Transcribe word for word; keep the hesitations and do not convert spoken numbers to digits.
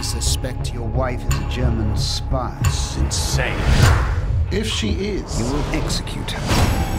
suspect your wife is a German spy. It's insane. If she is, You will execute her.